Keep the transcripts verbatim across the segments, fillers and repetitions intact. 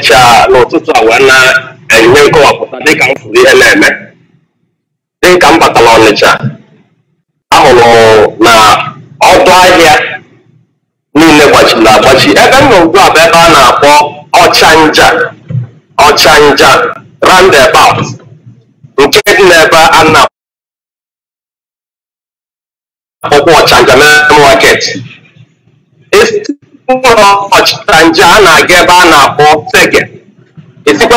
Ọnịcha n'ụtụtụ a wee na-enye nkọwapụta dịka m fụrụ ihe na-eme. Dịka m batara Ọnịcha, ahụrụ m na ọdụ ahịa niile gbachiri agbachi. Ebe m nọ ugbu a bụ ebe a na-akpọ Ọchanja Ọchanja roundabout, nke dị n'ebe a na-akpọkwa Ọchanja main market. Ụlọ Ọchanja a na-aga ebe a na-akpọ Fege. Esikwa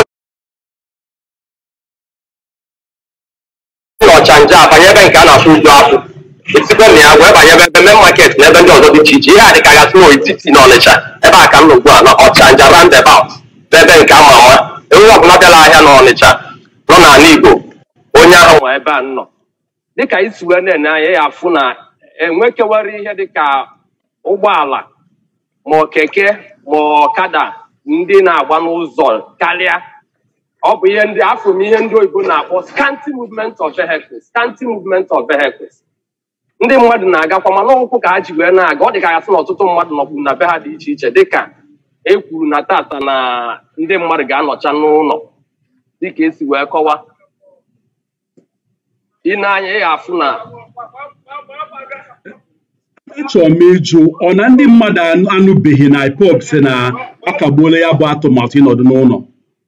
ụlọ Ọchanja abanye ebe nke a na-asụ uju akwụ. Esikwa na ya wee banye ebe main market na ebe ndị ọzọ dị iche iche. Ihe a dị ka gasị n'etiti n'Ọnịcha, ebe a ka m nọ ugbu a na Ọchanja roundabout, ebe nke ama ama. Enweghị ọbụla bịara ahịa n'Ọnịcha nọ n'ala Igbo, onye ahụ nwa ebe a nọ. Dịka isi wee na-ene anya ya afụ na enwekewara ihe dịka ụgbọala ma keke ma ọkada ndị na-agba n'ụzọ karịa. Ọ bụ ihe ndị afọ m ihe ndị oyibo na-akpọ scanty movement of vehicles scanty movement of vehicles. Ndị mmadụ na-agakwa mana ọkwụ ka ha ji wee na-aga. Ọ dị ka gasị na ọtụtụ mmadụ nọbụ na be ha dị iche iche, dịka e kwuru na tata na ndị mmadụ ga-anọcha n'ụlọ dịka esi wee kọwa. Ị na-anya ya afụ na achọrọ m ịjụ, ọ na ndị mmadụ anụbeghị na I P O B sị na akagbuola ya bụ atụmatụ ịnọdụ n'ụlọ?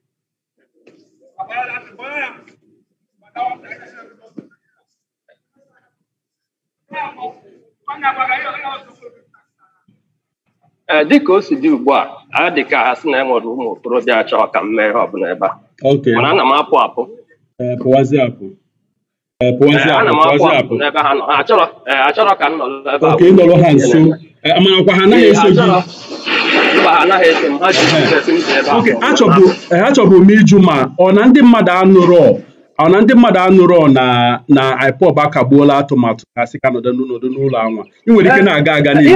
ee dịka o si dị ugbu a, a dị ka ha sị na e nwere ụmụ okorobịa achọrọ ka m mee ihe ọbụla ebe a. Mana ana m apụ apụ. Ee, pụwazi apụ. Ee, pụwazi apụ. Ana m apụ apụ n'ebe ha nọ. Ha achọrọ ee achọrọ ka m nọrọ ebe a. Oke, ị nọrọ ha nso. Amanakwa ha anaghị eso gị. Mba, ha anaghị eso m. Ha ji esi ebe a. Oke, achọbụ achọbụ m ịjụ ma ọ na ndị mmadụ anụrọ ọ na ndị mmadụ anụrọ na na I P O B akagbuola atụmatụ ha sị ka nọdụ n'ụlọ n'ụlọ anwa. Ị nwere ike na-aga aga n'ihu.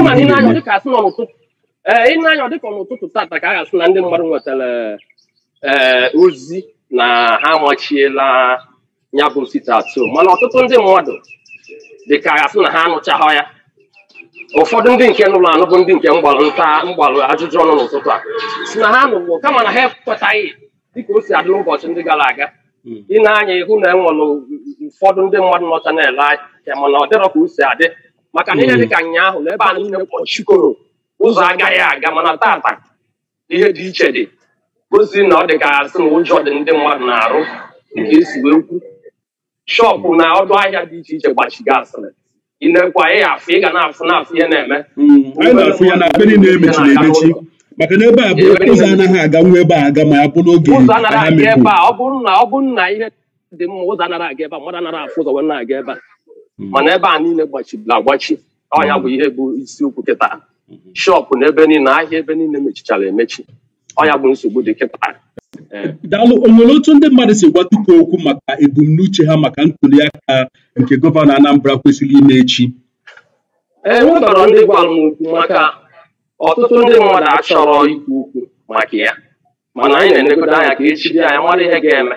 Ee, ị na-anya dịka n'ụtụtụ tata ka a ga-asị na ndị mmadụ nwetara ee ozi na ha amachiela ya bụ site atụ, mana ọtụtụ ndị mmadụ dịka a ga-asị na ha anụchaghị ya. Ụfọdụ ndị nke nụrụ anụ bụ ndị nke mgbalụ nta mgbalụ ajụjụ ọnụ n'ụtụtụ a si na ha nụrụ kama na ha ekwetaghị dịka o si adị n'ụbọchị ndị gara aga. Ị na-anya ihu na enwere ụfọdụ ndị mmadụ nọcha na-ele ahịa, mana ọ dịrọ ka o si adị maka na ihe dịka ụnyaahụ na ebe a niile kpọchikọrọ, ụzọ agaghị aga. Mana tata ihe dị iche dị, ozi na ọ dị ka asị na ụjọ dị ndị mmadụ na-arụ nke esi wee kwu. Shọpụ na ọdụ ahịa dị iche iche gbachigasịrị. Ị na-ekwa ị afụ, ị ga na-afụ na-afụ ihe na-eme. Anyị na-afụ ya na ebe niile emechiri emechi, maka na ebe a bụ ụzọ anaghị aga nwa ebe a aga ma ya bụ n'oge ụzọ anaghị aga ebe a. Ọ bụrụ na ọ bụrụ na ihe dị mma, ụzọ anaghị aga ebe a, mmadụ anaghị afụ ụzọ wee na-aga ebe a. Mana ebe a niile gbachiri agbachi. Ọ ya bụ ihe bụ isiokwu kịta. Shọpụ na ebe niile, ahịa ebe niile mechichara emechi. Ọ ya bụ nsogbu dị kịta. Daalụ. O nwere otu ndị mmadụ si gwatuko okwu maka ebumnuche ha maka ntuli aka nke gọvanọ Anambra kwesịrị ime echi? Ee, nwebara ndị gwara m okwu maka ọtụtụ ndị mmadụ achọrọ ikwu okwu maka ya, mana anyị na-enegodo anya ka echi dị anya mara ihe ga-eme.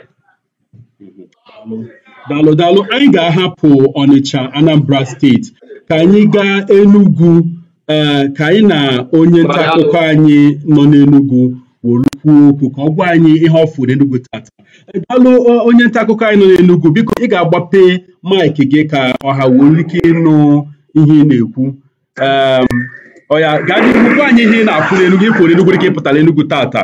Daalụ daalụ. Anyị ga-ahapụ Ọnịcha, Anambra steeti ka anyị gaa Enugu, ee ka anyị na onye nta akụkọ anyị nọ n'Enugu kwuo okwu ka ọ gwa anyị ihe ọ fụrụ Enugu tata. Daalụ onye nta akụkọ anyị nọ n'Enugu, biko ị ga-agbape maịkị gị ka ọha nwere ike ịnụ ihe ị na-ekwu. Ọ ya gaa n'ihu gwa anyị ihe ị na-afụ n'Enugu, ị kwuru Enugu dịka ị pụtara Enugu tata.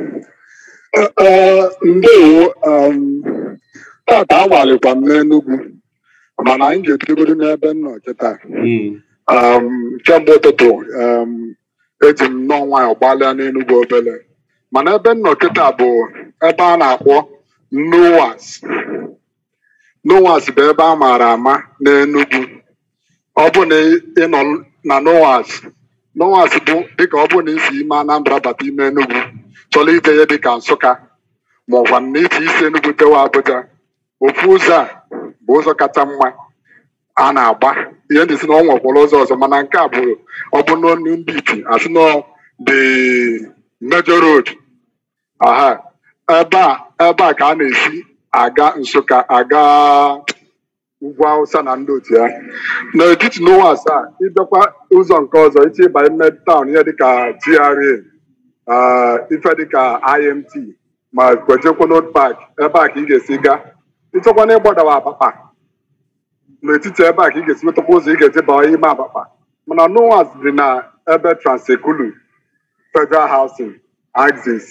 Ndewo. Tata agbalịkwa m n'Enugu, mana anyị ga-ebidogodo n'ebe m nọ kịta. Kemgbe ụtụtụ eji m nnọọ nwayọ gbalịa n'Enugu obere, mana ebe m nọ kịta bụ ebe a na-akpọ Nowas. Nowas bụ ebe a maara ama n'Enugu. Ọ bụ na ị nọ na Nowas, Nowas bụ dịka ọ bụ na isi ime Anambra bata ime Enugu chọrọ ije ya dịka Nsụka ma ọ gwa na isi isi Enugu tewa Abuja, ofu ụzọ a bụ ụzọ kacha mma a na-agba. Ihe ndị si na ọ nwekwara ụzọ ọzọ, mana nke a bụ ọ bụ n'ọnụ ndị iti asị nọ the major road. aha ebe a ebe a ka a na-esi aga Nsụka, aga ugwu Hausa na ndị otu ya. N'etiti Nowas a, ịbịakwa ụzọ nke ọzọ iti ịba ime taụn ihe dịka G R A, ife dịka I M T ma kwechekwa North Park ebe a ka ị ga-esi gaa ịchọkwa na ịgbadawa Abakpa n'etiti ebe a ka ị ga-esi nwetakwa ụzọ ị ga-eji baa ime Abakpa mana NOAS dị na ebe Transekulu Federal Housing Axis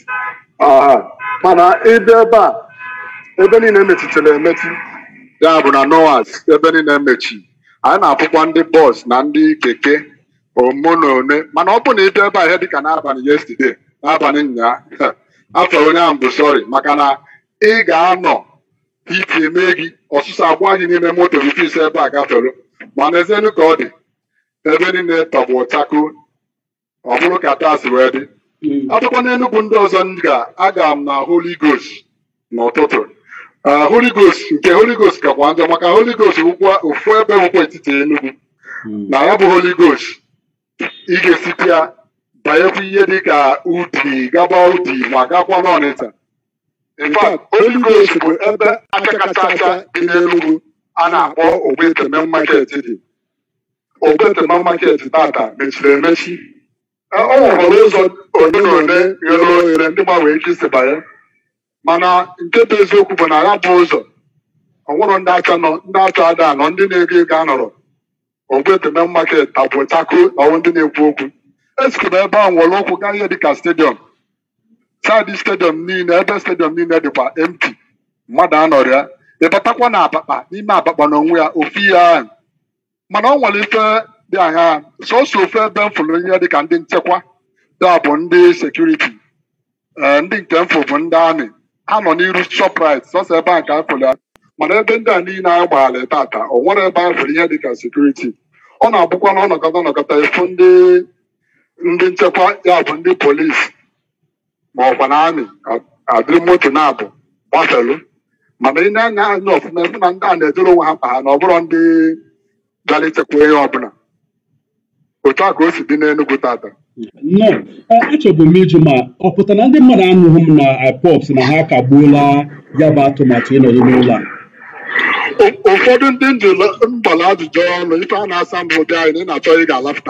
mana ebe ebe a ebe niile emechichara emechi ya bụ na NOAS ebe niile emechi anyị na-afụkwa ndị bọs na ndị keke omonone mana ọ bụ na ịbịa ebe a ihe dịka n'abalị yesterday n'abalị nnyaa afọ onye ahụ bụ sọrị maka na ị ga-anọ iti eme gị ọsụsọ agwa gị n'ime moto bifo ise ebe a gafere mana ezienu ka ọ dị ebe niile tọgbọ chako ọ bụrụ ka taa si wee dị akwụkwọ n'Enugu ndị ọzọ ndị ga-aga m na Holy Ghost n'ụtụtụ Holy Ghost nke Holy Ghost kakwa njọ maka Holy Ghost ofu ebe nwekwa etiti Enugu na ya bụ Holy Ghost ị ga-esite ya banyekwa ihe dịka Udi gaba Udi ma gakwa n'Ọnịcha. In fact, Holy Ghost bụ ebe aka kacha acha dị n'Enugu a na-akpọ Ogbete Market dị. Ogbete Market tata mechiri emechi. Ọ nwere ụzọ ole na ole ghere oghere ndị gbanwere ike isi banye mana nke bụ eziokwu bụ na ya bụ ụzọ ọnwụrụ ndị acha nọ ndị acha ada nọ ndị na-ego ego anọrọ Ogbete Market tabụ chako na ọnwụ ndị na-ekwu okwu esikwa ebe ahụ nwere okwu gaa ihe dịka stadium saadị stadium niile ebe stadium niile dịkwa empty mmadụ anọrọ ya ịbatakwa na Abakpa n'ime Abakpa n'onwe ya ofu ihe ahụ mana ọ nwere ife dị agha sọsọ ofe ebe m fụrụ ihe dịka ndị nchekwa ya bụ ndị sekuriti ndị nke mfụ bụ ndị amị ha nọ n'iru Shoprite sọsọ ebe a nke afụrụ ya mana ebe ndị a niile anyị gbaghara tata o nwere ebe a fụrụ ihe dịka sekuriti ọ na-abụkwa na ọnọkọta ọnọkọta efu ndị ndị nchekwa ya bụ ndị polisi ma ọkwa na amị adịrị moto na-abụ gbafelu mana ị na-anya anya ọfụma efu na ndị a na-ejere onwe ha mkpa ha na ọ bụrụ ndị bịara ichekwa ihe ọbụla otu a ka o si dị n'Enugu tata. Nọ achọbụ m ịjụ ma ọ pụtara na ndị mmadụ anụghị m na I P O B S na ha akagbuola ya bụ atụmatụ ịnọdụ n'ụlọ a. Ụfọdụ ndị mbala ajụjụ ọnụ ife a na-asa mbụ dị anyị na ị na-achọ ị ga-alapụta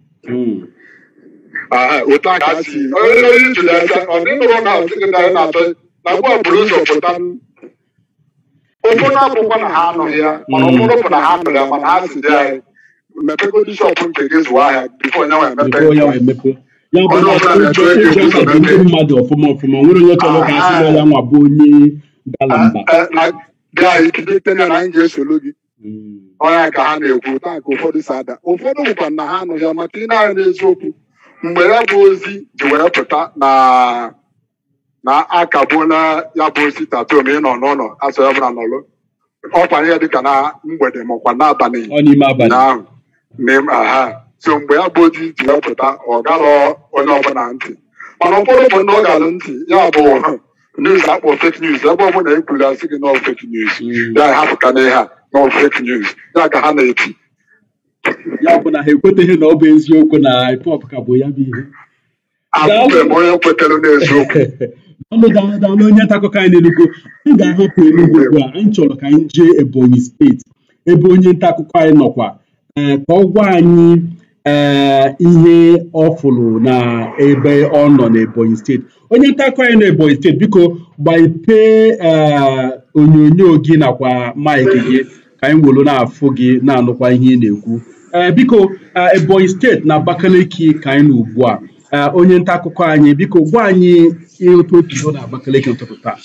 otu a ka si onye ijiri asa ọ dị ụlọ na ọtụtụ anyị na-achọ na gwa bụrụ ụzọ pụta ụfọdụ akwụkwọ na ha anụghị ya mana ụfọdụ bụ na ha nụrụ ya mana ha si dị anyị mepegodi shọpụ nke gị zụọ ahịa bifo onye nwe emepe ya bụ na ụjọ ka dị ndị mmadụ ọfụma ọfụma nwere onye chọrọ ka a sị ya nwa bụ onye gala mba gaa ikidete na anyị ga-esolu gị onye ka ha na-ekwu taa ka ụfọdụ si ada ụfọdụ bụkwa na ha anụghị ya maka ị na-anya n'eziokwu mgbe ya bụ ozi ji wee pụta na na akagbuola ya bụ ozi tatom ịnọ n'ụlọ asọ ya bụla n'ọlụ ọkwa ihe dịka na mgbede makwa n'abalị ahụ n'ime aha so mgbe ya bụ ozi ji wee pụta ọ garọ onye ọbụla ntị mana ụfọdụ bụ ndị ọ gara ntị ya bụ news akpọ fake news ebe ọ bụla ekwuru asị gị nọ fake news ya hapụta n'ihe a nọ fake news ya ka ha na-eti ya bụ na ha ekweteghị na ọ bụ eziokwu na I P O B ka bụ ya bụ ihe abụghị m onye kwetere n'eziokwu ọnụ daalụ onye nta akụkọ anyị n'Enugu m ga-ahapụ Enugu ugbu a anyị chọrọ ka anyị jee Ebonyi steeti ebe onye nta akụkọ anyị nọkwa ka ọ gwa anyị ee ihe ọ fụrụ na ebe ọ nọ n'Ebonyi steeti onye nta akụkọ anyị n'Ebonyi steeti biko gbanyepee onyonyo gị nakwa maịkị gị ka anyị welu na-afụ gị na-anụkwa ihe ị na-ekwu ee biko Ebonyi steeti na Abakaliki ka anyị nọ ugbu a onye nta akụkọ anyị biko gwa anyị ihe otu otu na Abakaliki n'ụtụtụ taa.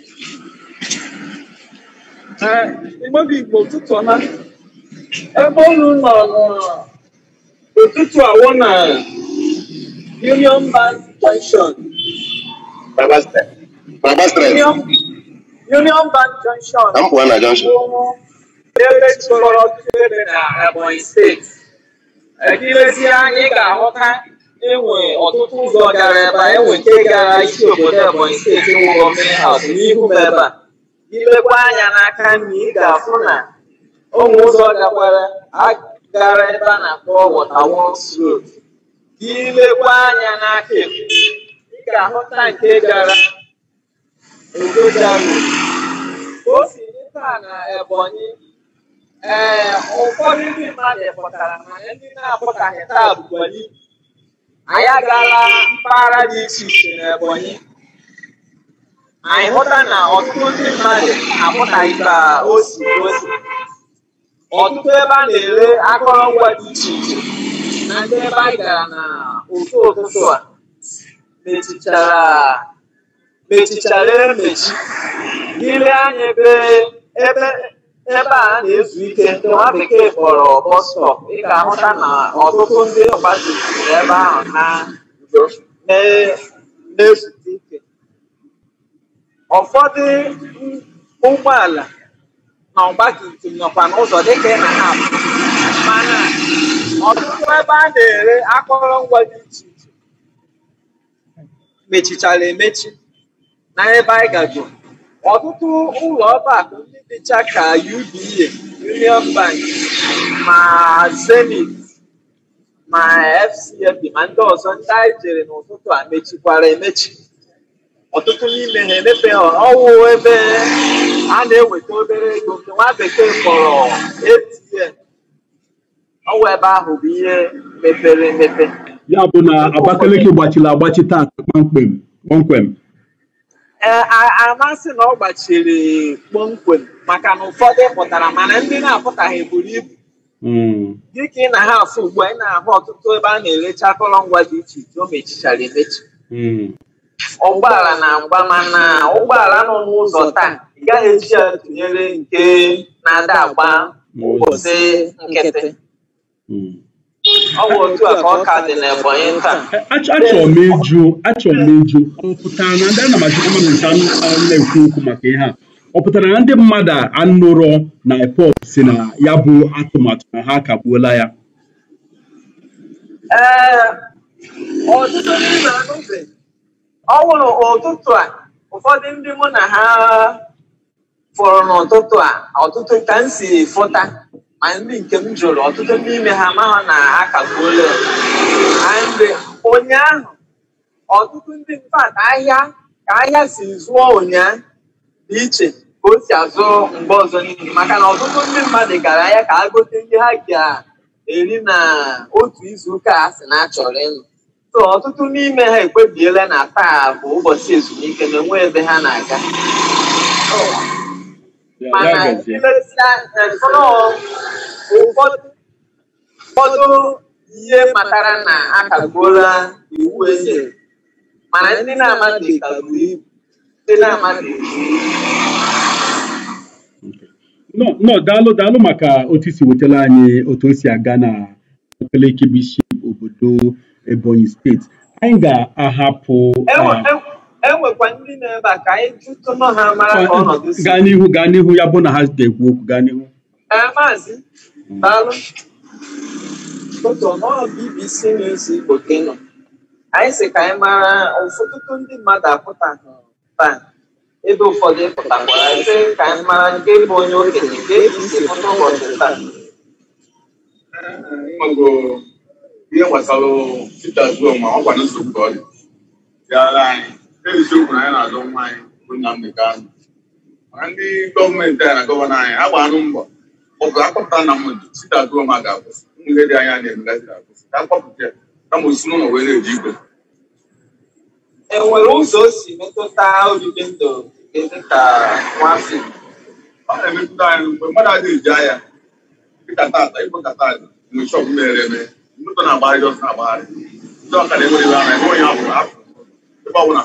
Igbo ụtụtụ ọma ebe unu nọ n'ụtụtụ awọ na Union Bank Junction Union Union Bank Junction ebe jikọrọ ebe na Ebonyi steeti ekirezi anyị ga-ahụta enwe ọtụtụ ụzọ gara ebe a enwe nke gara isi obodo Ebonyi steeti nwe gọọmenti haus n'ihu m ebe a ilekwa anya n'aka nri ị ga-afụ na ụmụ ụzọ gakwara gara ebe a na-akpọ Waterworks Road gị ilekwa anya n'aka ekpe ị ga-ahụta nke gara Ogoja Road o si dịta na Ebonyi ee ụfọdụ ndị mmadụ pụtara mana ndị na-apụtaghị taa bụkwali anyị agaala mpaghara dị iche iche n'Ebonyi anyị hụta na ọtụtụ ndị mmadụ apụtaghị ka o si gosi ọtụtụ ebe a na-ere akụrụngwa dị iche iche na ndị ebe anyị gara na otu ụtụtụ a mechichara mechichara emechi n'ile anya ebe ebe ebe a na-ezu ike ndị nwa bekee kpọrọ bus stop ị ga-ahụta na ọtụtụ ndị ọgbatumtum ebe ahụ na-ezute ike ụfọdụ ụgbọala na ọgbatumtum nọkwa n'ụzọ dịka ị na ha mana ọtụtụ ebe a na-ere akụrụngwa dị iche iche mechichara emechi na ebe anyị gago ọtụtụ ụlọ ọba akụ ndị dịcha ka U B A, Union Bank, ma Zenith, ma F C M B, ma ndị ọzọ ndị anyị jere n'ụtụtụ a mechikwara emechi. Ọtụtụ n'ime ha emepeghị ọwụ ebe a na-eweta obere ego nke nwa bekee kpọrọ A T M. Ọwụ ebe ahụ bụ ihe mepere emepe. Ya bụ na Abakaliki gbachiri agbachi taa kpọmkwem kpọmkwem. Amasị na ọ gbachiri kpọmkwem maka na ụfọdụ pụtara mana ndị na-apụtaghị buru ibu dịka ị na ha afụ ugbu a ị na-ahụ ọtụtụ ebe a na-erecha akụrụngwa dị iche iche o mechichara emechi ụgbọala na-agba mana ụgbọala nọ n'ụzọ taa ị gaghị eji ya tụnyere nke na-ada agba ụbọchị nkịtị ọ bụ otu a ka ọ ka dị n'Ebonyi taa. Achọrọ m ịjụ achọrọ m ịjụ ọ pụtara na ndị a na-amachikwa mmadụ nke na-ekwu okwu maka ihe a ọ pụtara na ndị mmadụ anụrọ na I P O B si na ya bụ atụmatụ na ha akagbuola ya? Ee, ọtụtụ n'ime anụbe ọ wụrụ ụtụtụ a ụfọdụ ndị mụ na ha fọrọ n'ụtụtụ a ọtụtụ ka m si fụta ma ndị nke m jụrụ ọtụtụ n'ime ha amaghị na akagbuola mgbe ụnyaahụ ọtụtụ ndị mmadụ ahịa ka ahịa si zụọ ụnyaahụ dị iche ka o si azụ mgbe ọzọ n'ihi maka na ọtụtụ ndị mmadụ gara ahịa ka ha gote ihe ha ga-eri na otu izu ụka a sị na achọrọ ịnụ so ọtụtụ n'ime ha ekpebiela na taa bụ ụbọchị ezumike na enwe ebe ha na-aga mana ụfọdụ ihe matara na akagbuola iwu eze mana ndị na-amadị kagburu ibu ndị na-amadị no daalụ daalụ maka otu isi wetara anyị otu o si aga na Abakaliki bụ isi obodo Ebonyi steeti. Anyị ga-ahapụ enwekwa ndị na-ebe a ka anyị tụtụnụ ha mara ka ọnọdụ si gaa n'ihu gaa n'ihu ya bụ na ha ga-ekwu okwu gaa n'ihu. Maazị daalụ ụtọ n'ọrụ B B C News Igbo ka ị nọ anyị sị ka anyị mara ọtụtụ ndị mmadụ apụtaghị taa ebe ụfọdụ pụtakwara ise ka anyị mara nke bụ onye okenye ka eji isi pụta ụbọchị taa. Ihe gbasara Peter Obi ma ọ kwado nsogbu ka ọ dị bịara anyị eziokwu na anyị na-adọ nwa anyị bụ Nnamdi Kanu maka ndị gọọmenti anyị na gọvanọ anyị ha gbarụ mbọ ọgụ akpọpụta na mmadụ Peter Obi ga-akwụsị ihe dị anya na-emegasị akwụsị ka akpọpụta kama osi n'ụlọ wee na-eji igwe. E nwere ụzọ o si metụta obibi ndụ dị ka nwafọ ọ na-emetụta anyị mgbe mmadụ adịghị eji ahịa dịka tata ịbụ ka tata mgbe shọpụ mere eme nnukwu na-agbagharị ọsọ na-agbagharị ndị ọka na-enwere ebe anya onye ahụ afọ ebe ọbụla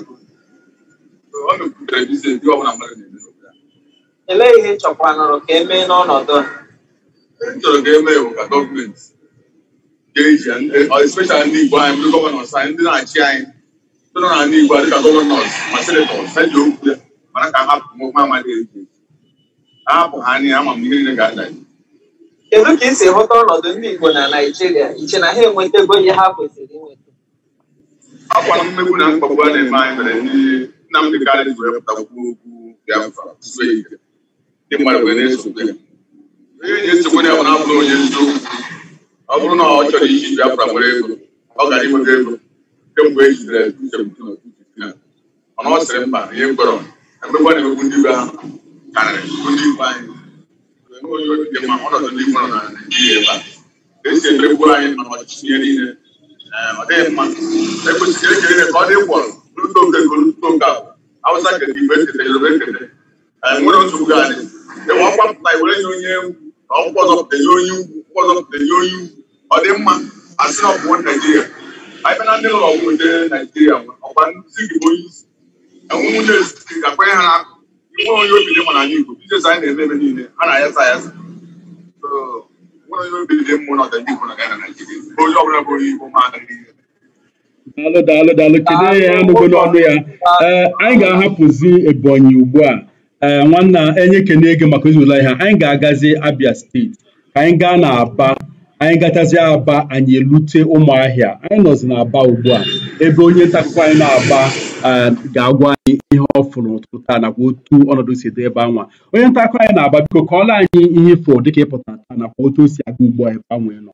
ọ mekwutere bize ndị ọbụla mmadụ na-eme n'obodo. Elee ihe chọkwanụrụ ka e mee n'ọnọdụ a? Ndị chọrọ ka e mee bụ ka gọọmenti ga-eji especially ndị Igbo anyị ndị gọvanọs anyị ndị na-achị anyị ndị nọ n'ala Igbo dịka gọvanọs ma senetọs ha ji okwu ya mana ka ha hapụ nwoke amaghị eji ha hapụ ha anya ama m ihe niile ga-ada. Kedu ka ị si hụta ọnọdụ ndị Igbo na Naịjirịa iche na ha enwetago ihe ha kwesịrị inweta? Akwa mmegbu na mkpagbu a na-eme anyị mere ndị Nnamdi Kanu ji wepụta okwu Biafra tupu ike ndị mmadụ wee na-esokwe ya. Onye na-esokwe ya bụ na abụrụ onye eziokwu ọ bụrụ na ọ chọrọ iji Biafra nwere ego ọ gara inweta ego kemgbe e jidere mana ọ sịrị mba ihe mkpọrọ emegbu na-emegbu ndị Igbo ahụ karịrị ndị Igbo anyị onye oge ma ọnọdụ ndị mmadụ na Naịjirịa ebe a ka esi emegbu anyị mana ọchịchị ihe niile ọ dịghị mma ekwesịrị ekele ka ọ dị gwọrọ n'ụtọ nke n'ụtọ nke awụsa kere igbe ekete yoruba ekete nwere otu ugwu anyị enwe ọkpapụta iwere nye onye ọkwụkwọ zọpụta nye onye ugwu ụkwọ zọpụta nye onye ugwu ọ dị mma asị na ọbụwo Naijiria anyị bịa na ndị ụlọ ọgwụ ndị Naijiria ọkwa ndị gị bụ onye isi enwe nwunye ezi ka kwenye ha inwe onye obi dị mma n'ala Igbo ijezi anyị na-eme ebe niile a na-ayasa ayasa nwere onye obi dị mma n'ọdịnihu Igbo na Ghana na Naijiria onye ọbụla bụ onye Igbo ma daalụ daalụ daalụ kedu ya anụgo n'ọnụ ya ee anyị ga-ahapụzi Ebonyi ugbu a ee nwanna enye kene ego maka izula ihe anyị ga-agazi Abia steeti ka anyị gaa na Aba anyị gatazi Aba anyị elute Ụmụahịa anyị nọzi na Aba ugbu a ebe onye nta akụkọ anyị na-Aba ga-agwa anyị ihe ọ fụrụ n'ụtụtụ taa nakwa otu ọnọdụ si dị ebe anwa onye nta akụkọ anyị na-Aba biko kọọla anyị ihe ịfụrụ dịka ịpụtara taa nakwa otu o si aga ugbu a ebe anwa nọ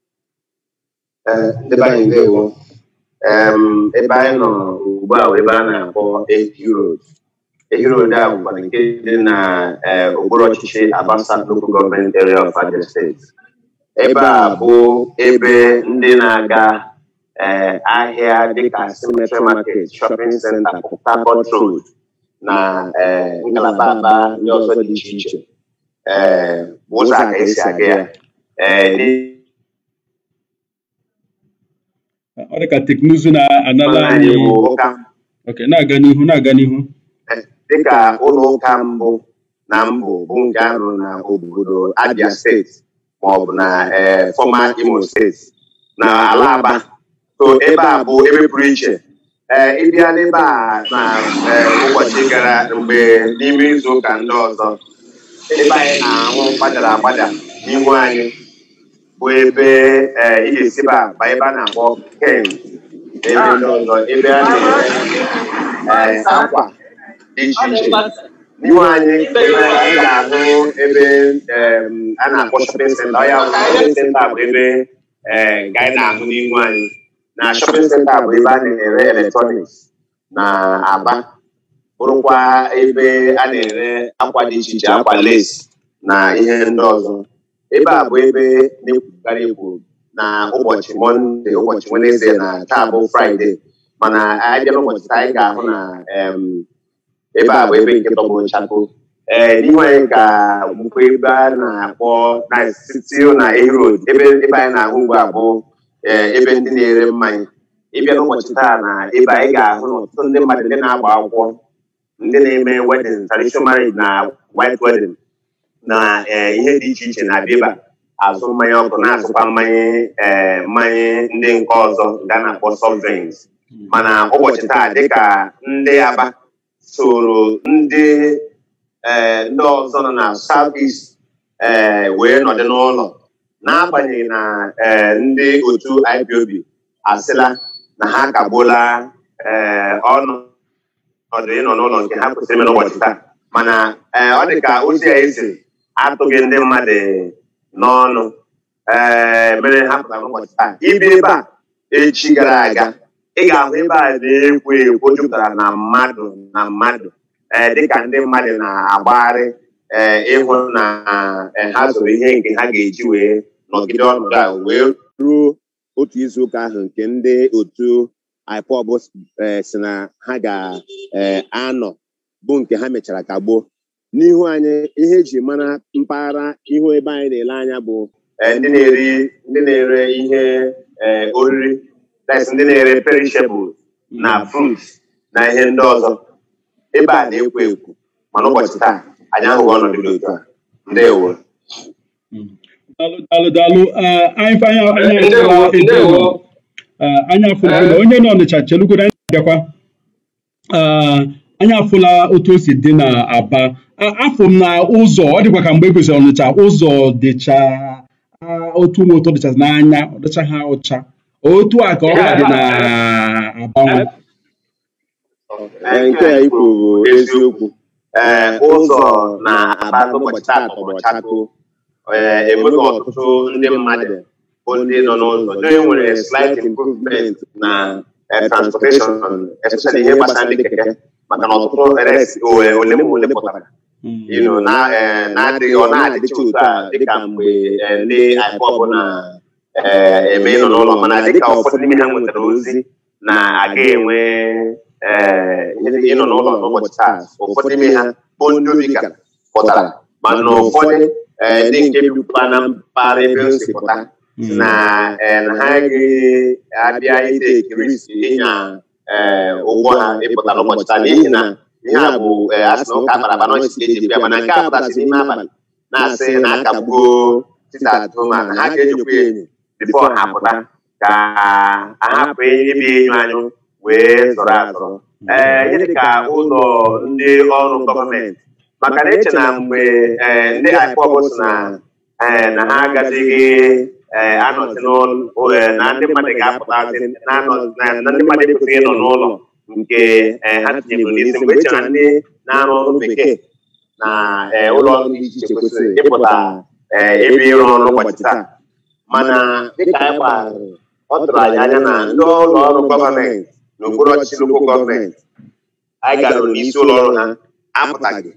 ebe anyị ndewo ebe anyị nọ ugbu a ebe a na-akpọ Ehi Road Ehi Road a bụkwa nke dị na okpuru ọchịchị Aba South Local Government Area of Abia State. Ebe a bụ ebe ndị na-aga ahịa dịka Cemetery Market, Shopping Center, Port Harcourt Road na ngalaba Aba ndị ọzọ dị iche iche bụ ụzọ a ka esi aga ya. Ọ dị ka teknụzụ na-anala anyị na-aga n'ihu na-aga n'ihu dịka ụlọ ụka mbụ na mbụ bụ nke ahụ na obodo Abia steeti maọbụ na former Imo steeti na ala Aba. So ebe a bụ ebe pụrụ iche ịbịa n'ebe a na ụbọchị gara mgbe n'ime izu ụka ndị ọzọ ebe anyị na-ahụ gbadara agbada n'ihu anyị bụ ebe ị ga-esi ba ebe a na-akpọ Ken ebe ndị ọzọ ebe a na-ere akwa dị iche iche n'ihu anyị ebe anyị ga-ahụ ebe a na-akpọ shopping center ya shopping center bụ ebe nke anyị na-ahụ n'ihu anyị na shopping center bụ ebe a na-ere electronics na Aba bụrụkwa ebe a na-ere akwa dị iche iche akwa lace na ihe ndị ọzọ. Ebe a bụ ebe na-ekwukarị ekwu na ụbọchị Mọnde ụbọchị Wenesde na taa bụ Fraịde mana anyị bịa n'ụbọchị taa anyị ga-ahụ na ebe a bụ ebe nke tọgburu nchakụ ee n'ihu anyị ka bụkwa ebe a na-akpọ na siti na Ehi Road ebe ebe anyị na-ahụ ugbu a bụ ebe ndị na-ere mmanya. Ịbịa n'ụbọchị taa na ebe anyị ga-ahụ na ọtụtụ ndị mmadụ ndị na-agba akwụkwọ ndị na-eme wedding traditional marriage na white wedding na ihe dị iche iche na-abịa ebe azụ mmanya ọkụ na-azụkwa mmanya mmanya ndị nke ọzọ nke a na-akpọ soft drinks. Mana ụbọchị taa dịka ndị Aba soro ndị ndị ọzọ nọ na South East wee nọdụ n'ụlọ n'agbanyeghị na ndị otu I P O B asịla na ha akagbuola ọnọdụ ịnọ n'ụlọ nke ha kwesịrị ime n'ụbọchị taa mana ọ dị ka ozi a esi atụghị ndị mmadụ n'ọnụ ee mere ha pụtara n'ụbọchị taa. Ibi ebe a echi gara aga ị ga-ahụ ebe a na-ekwo ekwo jupụtara na mmadụ na mmadụ ee dịka ndị mmadụ na-agbagharị ee ịhụ na ha zụrụ ihe nke ha ga-eji wee nọgide ọnọdụ a wee ruo otu izu ụka ahụ nke ndị otu I P O B si na ha ga-anọ bụ nke ha mechara kagbuo. N'ihu anyị ihe eji mara mpaghara ihu ebe anyị na-ele anya bụ ndị na-eri ndị na-ere ihe oriri ndị na-ere perishable na fruits na ihe ndị ọzọ. Ebe a na-ekwo ekwo mana ụbọchị taa anyị ahụghị ọnọdụ dị otu a. Ndewo. Daalụ daalụ anya afụla onye nọ Ọnịcha chelugoro anyị bịakwa anyị afụla otu o si dị na Aba. Afọ m na ụzọ ọ dịkwa ka mgbe e gosiri Ọnịcha ụzọ dịcha otu nwe ụtọ dịcha n'anya ọ dịcha ha ụcha otu a ka ọ dị na Aba. Nke a ikwu bụ eziokwu. Ụzọ na Aba ụbọchị taa tọgbọ chakoo enweghị ọtụtụ ndị mmadụ bụ ndị nọ n'ụzọ. Ndị nwere slight improvement na transportation especially ihe gbasara ndị keke maka na ọtụtụ ole ma ole pụtara na-adịghị ọ na-adịcha otu a dịka mgbe ndị I P O B na ee eme ịnọ n'ụlọ mana dịka ụfọdụ n'ime ha nwetara ozi na aga enwe ee ịnọ n'ụlọ n'ụbọchị taa ụfọdụ n'ime ha bụ ndị obi gara pụtara mana ụfọdụ ndị nke bikwa na mpaghara ebe o si pụta na na ha ga-abịa ite ekirisi ịnya ụgwọ ha ịpụta n'ụbọchị taa n'ihi na ihe a bụ asị na ụka akpara akpa n'ọchịchị eji bịa mana nke a pụtasị n'ime abalị na-asị na akagbuo tita atụma na ha ga-enyekwa enyo bifo ha pụta ka ahapụ ibi enyo anyụ wee zọrọ azọrọ ee ihe dịka ụlọ ndị ọrụ gọọmenti maka na eche na mgbe ndị I P O B si na na ha agazighị anọzi n'ụlọ na ndị mmadụ ga-apụtazi na ndị mmadụ ekwesịghị ịnọ n'ụlọ nke ha tinyeburu n'isi mgbe eche na ndị na-arụ ọrụ bekee na ụlọ ọrụ dị iche iche kwesịrị ịpụta ebe ịrụ ọrụ ụbọchị taa mana dịka anyị gbara ọ tụrụ anyị anya na ndị ụlọ ọrụ gọọmenti n'okpuru ọchịchị lokal gọọmenti anyị garuru n'isi ụlọ ọrụ ha apụtaghị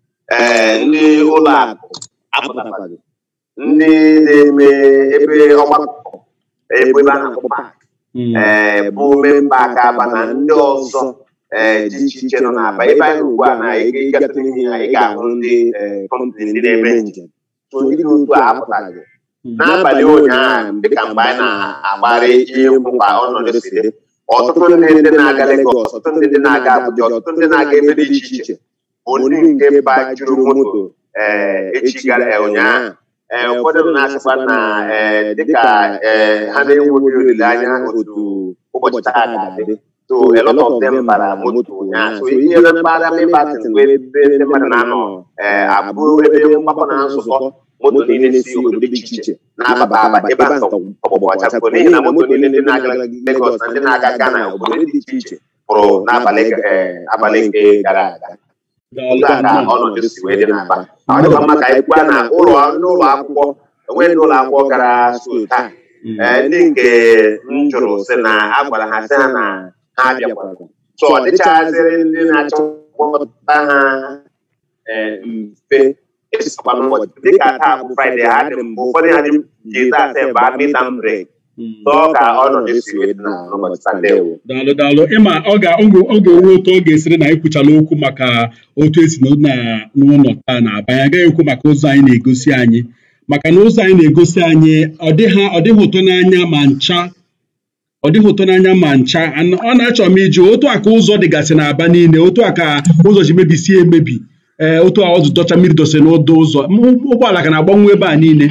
ee ndị ụlọ akụ apụtaghị ndị na-eme ebe ọgbakọ ebe a na-akpọ pak ee bụ memba aka aba na ndị ọzọ ee dị iche iche nọ n'aba ebe anyị ugbu a na ịgatụ n'ihi anyị ga-ahụ ndị kọmpani ndị na-eme njem so ndị dị otu a apụtaghị n'abalị ụnyaahụ dịka mgbe anyị na-agbara ihe mkpa ọnọdụ si dị ọtụtụ ndị ndị na-aga Lagos ọtụtụ ndị ndị na-aga Abuja ọtụtụ ndị na-aga ebe dị iche iche bụ ndị nke bajuru moto ee echi gara ụnyaahụ ee ụfọdụ na-asịkwa na ee dịka ee ha na-enweghị olileanya otu ụbọchị taa ga-adị so a lot of them bara moto ụnyaahụ so ihe na mpaghara Maibatin wee ebe ndị mmadụ na-anọ ee abụ ebe mgbakọ na nzukọ moto niile si obodo dị iche iche na-ababa aba ebe a ọgbụgbọ ọchapụ n'ihi na moto niile ndị na-aga Lagos na ndị na-aga Ghana obodo dị iche iche pụrụ n'abalị abalị nke gara aga ka ọnọdụ si wee dị n'Aba ọ dịkwa mma ka anyị kwuo na ụlọ n'ụlọ akwụkwọ enwe ndị ụlọ akwụkwọ gara skuul taa ndị nke m jụrụ sị na a gwara ha sị ha na ha bịakwara so ọ dịchaghaziri ndị na-achọpụta ha mfe ịsịkwa n'ụbọchị dịka taa bụ Fraịde ha dị mbụ ụfọdụ ha ji taa asị ba midterm break tọọ ka ọnọdụ si wee dị n'ụbọchị Sande. Daalụ daalụ ịma ọ ga-oge onwe otu ọ ga-esiri na ekwuchala okwu maka otu esi n'ụlọ taa na-aba ya agaghị ekwu maka ụzọ anyị na-egosi anyị maka na ụzọ anyị na-egosi anyị ọ dịghị ụtọ n'anya ma ncha ọ dịghị ụtọ n'anya ma ncha ọ na-achọ m iji otu a ka ụzọ dịgasị n'Aba niile otu a ka ụzọ ji mebisie emebi ee otu a ọzụ dọcha mmiri dose n'ụdọ ụzọ ụgbọala ka na-agbanwe ebe a niile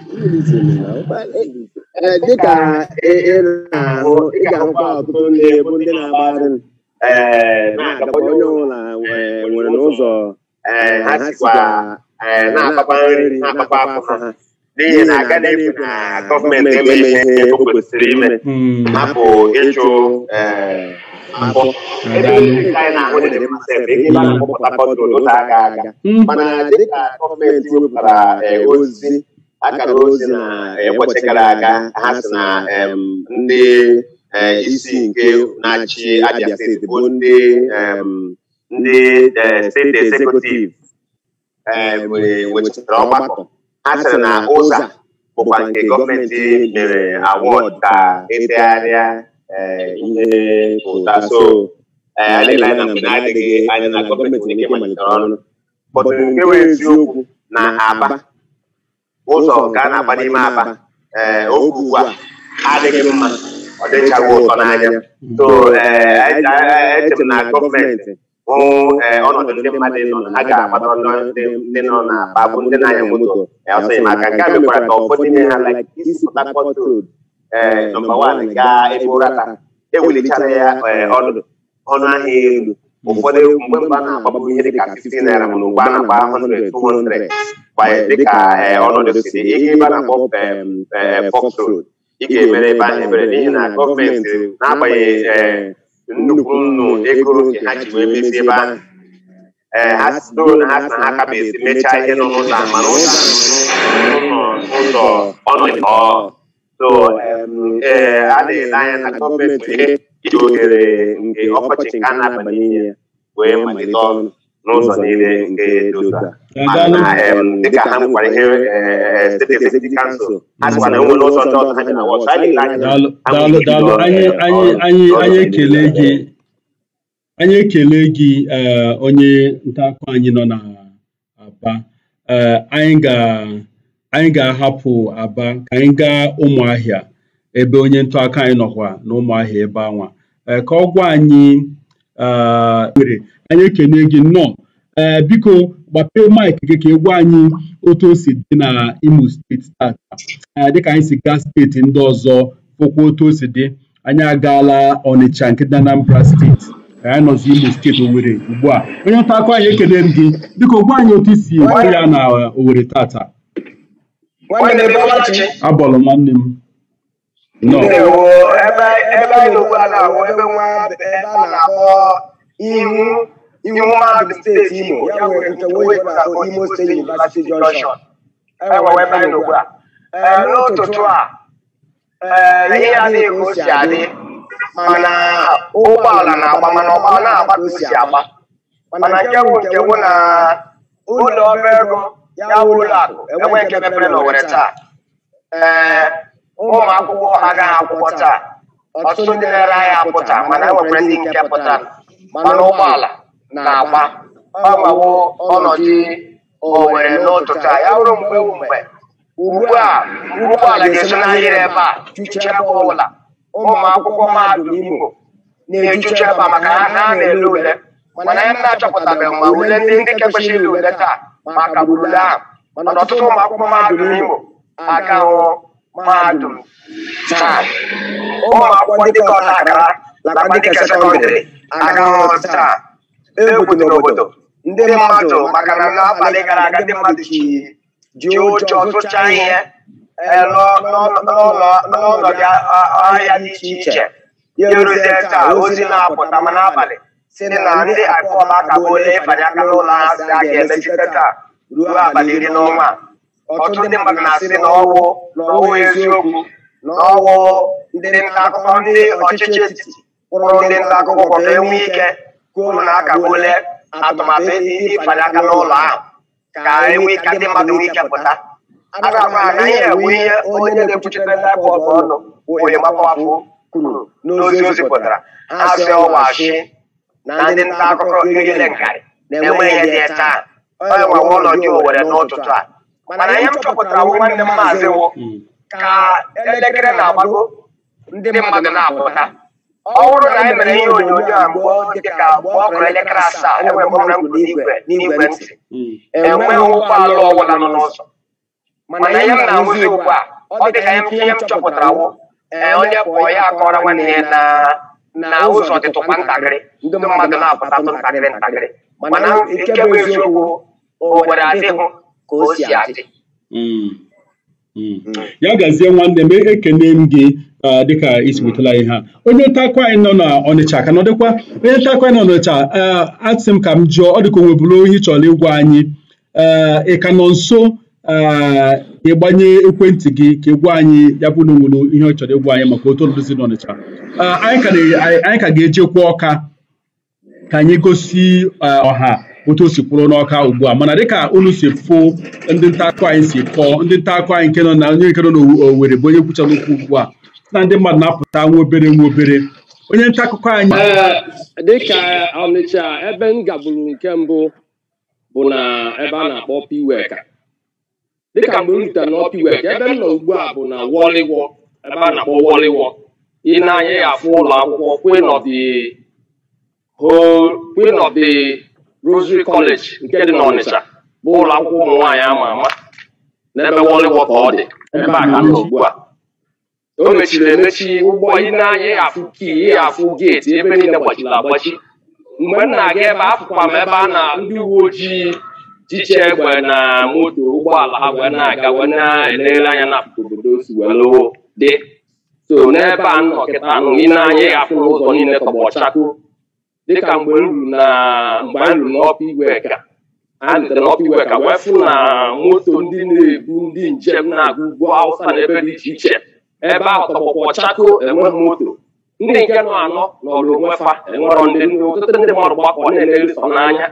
dịka ị na-ahụ ị ga-ahụkwa ọtụtụ ndị bụ ndị na-agbagharị na-agakwa onye ọbụla nwere n'ụzọ ha sikwa na-akpakpa nri na-akpakpa afọ ha n'ihi na aga na-ekwu na gọọmenti emeghị ihe o kwesịrị ime hapụ ịchụ afọ ebe ndị anyị na-ahụ dị mmasị ebe ebe a na-akpọpụta kọntrol ụzọ aga aga mana dịka gọọmenti wepụtara ozi akara ozi na ụbọchị gara aga ha sị na ndị isi nke na-achị Abia steeti bụ ndị ndị steeti executive wechara ọgbakọ ha sịrị na ụzọ bụkwa nke gọọmenti mere awọd ka etegharịa ihe ụta so adịla na mgbe na-adịghị anya na gọọmenti nke malitere ọrụ bọtụ nke wee eziokwu na Aba ụzọ ka a na-agba n'ime Aba ee oge ugbu a adịghị mma ọ dịchaghị ụtọ n'anya so eche m na gọọmenti hụ ọnọdụ ndị mmadụ nọ ha ga-agbado ndị nọ n'Aba bụ ndị na-anya moto ọsọ maka nke a mekwara ka ụfọdụ ihe ha like isi Port Harcourt Road ee nọmba wan gaa ebe Ụrata ewelichara ya ọnọdụ ọnụ ahịa elu ụfọdụ mgbe mgbe a na-agbabu ihe dịka fifty naira mana ugbu a na-agba one hundred two hundred dịka ọnọdụ si dị ihe ebe a na-akpọ Fox Road ị ga-emere ebe ahụ ebere n'ihi na gọọmenti na-agbanyeghị nnukwu nnu ego nke ha ji wee mezie ebe ahụ ee ha sido na ha sị na ha ka esi mechaa ihe nọ n'ụzọ ahụ mana ụzọ ụzọ ọnọdụ so ee adịghị n'anya na gọọmenti nwere iji ohere nke ọkọchị nke a na-aba n'ime ya wee malite ọrụ n'ụzọ niile nke dị otu a mana dịka ha nwekwara ihe steeti executive council ha sịkwa na enwere ụzọ ndị ọzọ ha ji na wọchị daalụ daalụ anyị anyị anyị anyị ekele gị anyị ekele gị onye nta akụkọ anyị nọ na Aba anyị ga anyị ga-ahapụ Aba ka anyị gaa Ụmụahịa ebe onye nta akụkọ anyị nọkwa na Ụmụahịa ebe anwa ka ọ gwa anyị were anyị ekele gị nnọọ ee biko gbapee maịk gị ka ị gwa anyị otu o si dị na Imo steeti tata dịka anyị si gaa steeti ndị ọzọ fụkwa otu o si dị anyị agaala Ọnịcha nke dị na Anambra steeti anyị nọzi Imo steeti Owerri ugbu a onye nta akụkọ anyị ekele gị biko gwa anyị otu isi hụ ya na Owerri tata abọlụ nwanne m no ihu ihu mahadum steeti Imo ya nwere nke wee na Imo State University Junction ewe ebe anyị n'ugbu a n'ụtụtụ a ihe adịghị ka o si adị mana ụgbọala na-agba mana ọgba na-agba ka o si agba mana nke bụ nke bụ na ụlọ ọba ego ya bụ ụlọ akụ enwe nke mepere n'Owerri taa ee ụmụ akwụkwọ agaghị akwụkwọ taa ọtụtụ ndị na-ere ahịa apụta mana enwekwara ndị nke pụtara mana ụgbọala na-agba ọgbawo ọnọdụ Owerri n'ụtụtụ a ya bụrụ mgbe mgbe ugbu a ụgbọala ga-eso n'ahịrị ebe a juche ebe ọbụla ụmụ akwụkwọ mahadum Imo na-ejuche ebe a maka ha na-ele ule mana ya na-achọpụtabeghị ma ule ndị ndị nke kwesịrị ile ule taa maka ule ahụ mana ọtụtụ ụmụ akwụkwọ mahadum Imo agahụ mahadum taa ụmụ akwụkwọ ndị ka ọ na-akara nakwa ndị nke sekọndịrị agahụ taa egwu dị n'obodo ndị mmadụ maka na n'abalị gara aga ndị mmadụ ji ji ụjọ tụchaa ihe n'ọnọdụ ahịa dị iche iche ya eruzie taa ozi na-apụta ma n'abalị si na ndị akpọla akagbuola ịbanye aka n'ụlọ ha si a ga-emechite taa ruo abalị iri n'ọnwa ọtụtụ ndị mmadụ na-asị na ọwụ n'ọwụ eziokwu na ọwụ ndị nta akụkọ ndị ọchịchị etiti kpụrụ ndị nta akụkọ ka enwe ike kwuo na akagbuola atụmatụ ịbanye aka n'ụlọ ahụ ka enwe ike ndị mmadụ nwee ike pụta a ga-agwa ha na ihe enwe ihe onye na-ekwuchite taịpọt ọnụ onye gbapawafụ kwuru n'ozi ozi pụtara ha sị ọwachi na ndị nta akụkọ ihele nkarị na-enweghị ihe dị taa onye nwewe ụlọ dị Owerri n'ụtụtụ a mana ihe m chọpụtara bụ nwanne m maazị wụ ka elekere na-agbago ndị mmadụ na-apụta ọ bụrụ na anyị mere ihe onyonyo a mgbe dịka mgbe ọ kụrụ elekere asaa enwe mgbe m kwuru n'igwe n'igwe ntị enweghị ụgbọala ọbụla nọ n'ụzọ mana ihe m na-ahụzi ugbu a ọ dị ka ihe m chọpụtara wụ onye pụọ ya akọrọ nwanne ya na na ụzọ dịtụkwa ntakịrị ndị mmadụ na-apụtatụ ntakịrị ntakịrị mana nke bụ eziokwu Owerri adịghị ka o si adị ya gazie nwanne m ekene m gị dịka isi wetala ihe ha onye nta akụkọ anyị nọ na Ọnịcha ka nọdịkwa onye nta akụkọ anyị nọ n'Ọnịcha asị m ka m jụọ ọ dịka onwebụla ohi chọrọ ịgwa anyị ị ka nọ nso ịgbanye ekwentị gị ka ịgwa anyị ya bụ na onwere ihe ọ chọrọ ịgwa anyị maka otu ọdụzi n'Ọnịcha anyị ka ga-ejekwa Ọka ka anyị gosi ọha otu o si kwụrụ n'Ọka ugbu a mana dịka unu si fụ ndị nta akụkọ anyị si kọọ ndị nta akụkọ anyị nke nọ na onye nke nọ n'Owerri bụ onye kwuchara okwu ugbu a na ndị mmadụ na-apụta nwa obere nwa obere onye nta akụkọ anyị dịka Ọnịcha ebe m gaburu nke mbụ bụ na ebe a na-akpọ Piweka dịka mgbe m rutere na Piweka ebe m nọ ugbu a bụ na Wọrịwọ ebe a na-akpọ Wọrịwọ ị na-anya ya afụ ụlọ akwụkwọ Queen of the Queen of the Rosary College nke dị n'Ọnịcha bụ ụlọ akwụkwọ ụmụ nwaanyị ama ama n'ebe Wọrịwọ ka ọ dị ebe a ka m nọ ugbu a o mechiri emechi ụgbọ ị na-anya ya afụ kii ya afụ geeti ebe niile gbachiri agbachi mgbe m na-aga ebe afụkwa m ebe a na ndị uwe ojii jiche egbe na moto ụgbọala ha wee na-aga wee na-eleghere anya na obodo si wee lụọ dị so n'ebe a nọ kịta nụ ị na-anya ya afụ n'ụzọ niile tọgbọ chako dịka mgbe m ruru na mgbe anyị ruru n'Ọpa Iweka a rutere n'Ọpa Iweka wee fụ na moto ndị na-ebu ndị njem na-aga ugwu Awụsa na ebe dị iche iche ebe ahụ tọgbọkpọ chako enweghị moto ndị nke nọ anọ nọrọ onwe fa enwerọ ndị ọtụtụ ndị mmadụ gbakọ na-ele ụsọ n'anya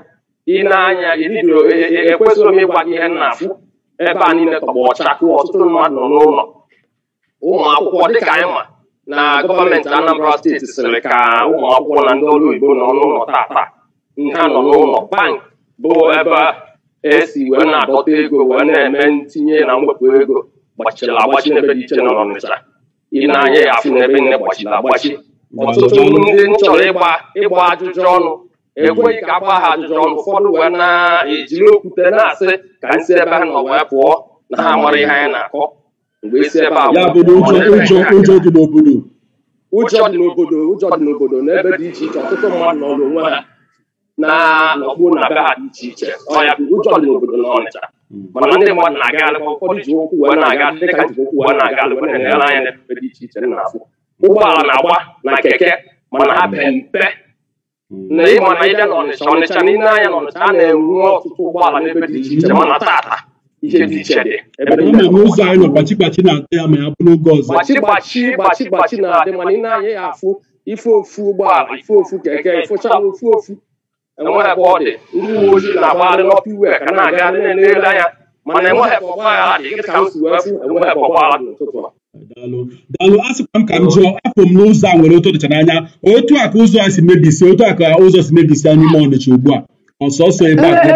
ị na-anya idido ekwesịrị m ịgwa gị ihe na-afụ ebe a niile tọgbọ ọcha kụ ọtụtụ mmadụ nọ n'ụlọ ụmụ akwụkwọ dịka anyị ma na gọọmenti Anambra steeti sịrị ka ụmụ akwụkwọ na ndị ọrụ oyibo nọ n'ụlọ tata ha nọ n'ụlọ bank bụ ebe esi wee na-adọta ego wee na-eme ntinye na mwepụ ego gbachiri agbachi n'ebe dị iche nọ n'Ọnịcha ị na-anya ya afụ n'ebe nne gbachiri agbachi ọtụtụ ndị chọrọ ịgba ịgba ajụjụ ọnụ ekweghị ka agba ha ajụjụ ọnụ ụfọdụ wee na-ejiri okwute na-asị ka nsị ebe ha nọ wee pụọ na ha mara ihe anyị na-akọ mgbe isi ebe a ya bụ ụjọ ụjọ dị n'obodo ụjọ dị n'obodo ụjọ dị n'obodo n'ebe dị iche iche ọtụtụ mmadụ nọ n'onwe ha na nọgbuo na be ha dị iche iche ọ ya bụ ụjọ dị n'obodo n'Ọnịcha mana ndị mmadụ na-aga alịkwa ụfọdụ ji okwu wee na-aga dịka ji okwu wee na-aga alịkwa na-enere anya n'ebe dị iche iche na-afụ ụgbọala na-agba na keke mana ha be mpe na ịma na ịbịa n'Ọnịcha Ọnịcha n'ile anya n'Ọnịcha a na-enwe ọtụtụ ụgbọala n'ebe dị iche iche mana tata ihe dị iche dị ama m ụzọ anyị nọ gbachigbachi na-adị ya ma ya bụ n'oge ọzọ gbachigbachi gbachigbachi na-adị mana ị na-anya ya afụ ife ofu ụgbọala ife ofu keke ịfụchala ofu ofu enweghị ebe ọ dị ndị uwe ojii na-agbagharị n'ọpụ iwe ka na-aga na-ele anya mana enweghị ebe ọgbaghara dị ka m si wee fụ enweghị ebe ọgbaghara dị n'ụtụtụ a daalụ daalụ a sịkwa m ka m jụọ apụ m n'ụzọ a nwere otu dịcha n'anya otu a ka ụzọ a si mebisi otu a ka ụzọ si mebisi n'ime Ọnịcha ugbu a ọsọsọ ebe a ka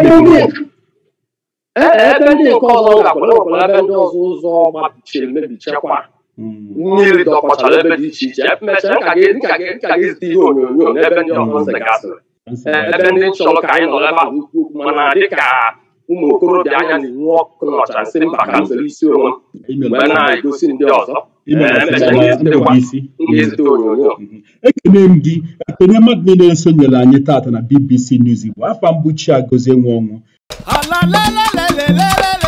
ebe ndị nke ọzọ gakwara ebe ndị ọzọ ụzọ gbabichiri mebichekwa mmiri dọkọchara ebe dị iche iche emechaa nka ga-ezite ihe onyonyo n'ebe ndị ọzọ zegasịrị ebe ndị chọrọ ka anyị nọrọ ebe ahụ ukwu mana dịka ụmụ okorobịa anya na-enwu ọkụ nọcha nsị mba ka m zere isi onwe m mgbe na-egosi ndị ọzọ ezite onyonyo ekene m gị ekene mmadụ niile esonyere anyị tata na B B C News Igbo afọ mgbuchi Agozie Nwaọnwụ